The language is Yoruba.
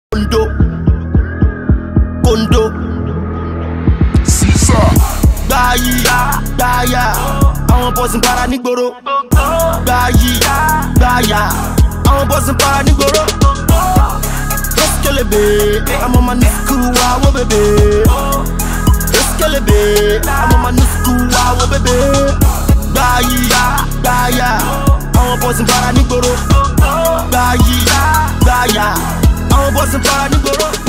Kondo Sisa Gbaya àwọn boys ń para nígboro Gbaya àwọn boys ń para nígboro Eskelebe I'm on my new school wow baby Eskelebe I'm on my new school wow baby Gbaya àwọn boys ń para nígboro Gbaya àwọn boys ń para nígboro